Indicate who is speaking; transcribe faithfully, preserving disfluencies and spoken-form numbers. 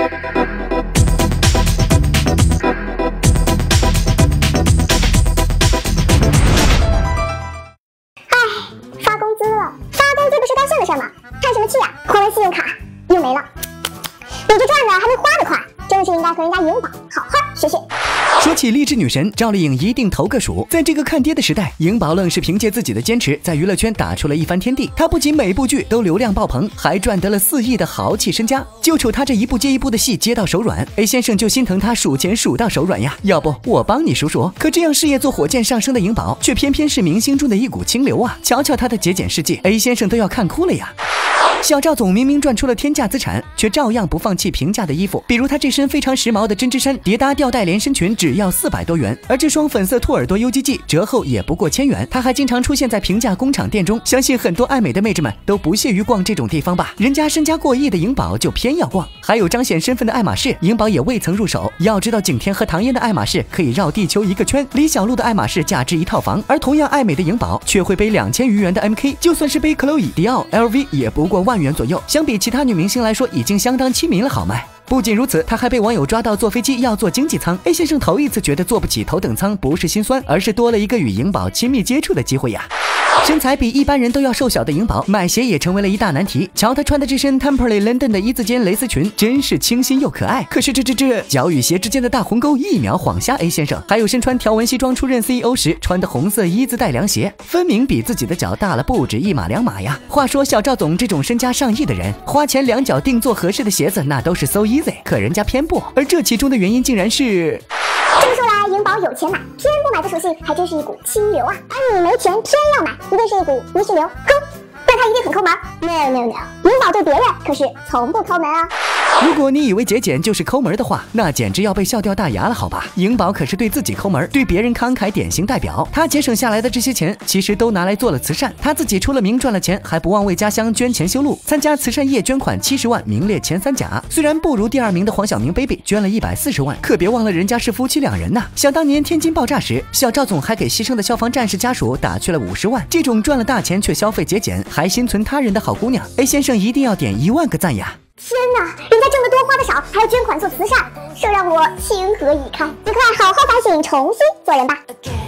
Speaker 1: 发工资了，发工资不是高兴的事吗？叹什么气呀、啊？还完信用卡又没了，你这赚的还没花的快，真的是应该和人家银宝好好学学。
Speaker 2: 说起励志女神，赵丽颖一定投个数。在这个看跌的时代，颖宝愣是凭借自己的坚持，在娱乐圈打出了一番天地。她不仅每部剧都流量爆棚，还赚得了四亿的豪气身家。就瞅她这一部接一部的戏接到手软 ，A 先生就心疼她数钱数到手软呀。要不我帮你数数？可这样事业做火箭上升的颖宝，却偏偏是明星中的一股清流啊！瞧瞧她的节俭事迹 ，A 先生都要看哭了呀。小赵总明明赚出了天价资产，却照样不放弃平价的衣服。比如他这身非常时髦的针织衫叠搭吊带连身裙只要四百多元，而这双粉色兔耳朵 U G G 折后也不过千元。他还经常出现在平价工厂店中，相信很多爱美的妹纸们都不屑于逛这种地方吧？人家身家过亿的颖宝就偏要逛。还有彰显身份的爱马仕，颖宝也未曾入手。要知道景甜和唐嫣的爱马仕可以绕地球一个圈，李小璐的爱马仕价值一套房，而同样爱美的颖宝却会背两千余元的 M K， 就算是背 Chloe、迪奥、L V 也不过万元左右。相比其他女明星来说，已经相当亲民了，好卖。不仅如此，他还被网友抓到坐飞机要坐经济舱。A 先生头一次觉得坐不起头等舱不是心酸，而是多了一个与颖宝亲密接触的机会呀。身材比一般人都要瘦小的颖宝，买鞋也成为了一大难题。瞧她穿的这身 Temperley London 的一字肩蕾丝裙，真是清新又可爱。可是这这这脚与鞋之间的大鸿沟一秒晃瞎 A 先生。还有身穿条纹西装出任 C E O 时穿的红色一字带凉鞋，分明比自己的脚大了不止一码两码呀。话说小赵总这种身家上亿的人，花钱两脚定做合适的鞋子那都是 so easy， 可人家偏不，而这其中的原因竟然是。
Speaker 1: 这么说来，颖宝有钱买，偏不买的属性还真是一股清流啊！而你没钱偏要买，一定是一股泥石流。哼，那他一定很抠门。No no no， 颖宝对别人可是从不抠门啊。
Speaker 2: 如果你以为节俭就是抠门的话，那简直要被笑掉大牙了，好吧？颖宝可是对自己抠门，对别人慷慨典型代表。他节省下来的这些钱，其实都拿来做了慈善。他自己出了名赚了钱，还不忘为家乡捐钱修路，参加慈善夜捐款七十万，名列前三甲。虽然不如第二名的黄晓明 baby 捐了一百四十万，可别忘了人家是夫妻两人呐。想当年天津爆炸时，小赵总还给牺牲的消防战士家属打去了五十万。这种赚了大钱却消费节俭，还心存他人的好姑娘 ，A 先生一定要点一万个赞呀！
Speaker 1: 天哪，人家挣得多花的少，还要捐款做慈善，这让我情何以堪！你快好好反省，重新做人吧。